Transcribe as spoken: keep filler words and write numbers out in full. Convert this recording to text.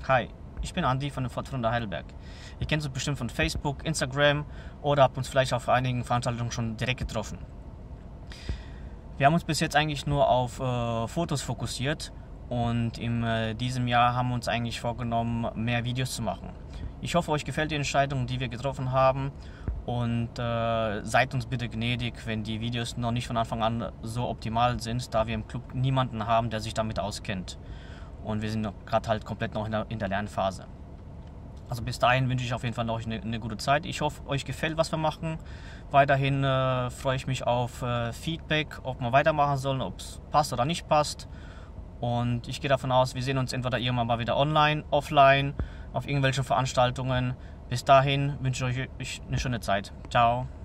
Hi, ich bin Andi von der Pfadfinder Heidelberg. Ihr kennt uns bestimmt von Facebook, Instagram oder habt uns vielleicht auf einigen Veranstaltungen schon direkt getroffen. Wir haben uns bis jetzt eigentlich nur auf äh, Fotos fokussiert und in äh, diesem Jahr haben wir uns eigentlich vorgenommen, mehr Videos zu machen. Ich hoffe, euch gefällt die Entscheidung, die wir getroffen haben, und äh, seid uns bitte gnädig, wenn die Videos noch nicht von Anfang an so optimal sind, da wir im Club niemanden haben, der sich damit auskennt. Und wir sind gerade halt komplett noch in der, in der Lernphase. Also bis dahin wünsche ich auf jeden Fall noch eine, eine gute Zeit. Ich hoffe, euch gefällt, was wir machen. Weiterhin äh, freue ich mich auf äh, Feedback, ob wir weitermachen sollen, ob es passt oder nicht passt. Und ich gehe davon aus, wir sehen uns entweder irgendwann mal wieder online, offline, auf irgendwelchen Veranstaltungen. Bis dahin wünsche ich euch eine schöne Zeit. Ciao.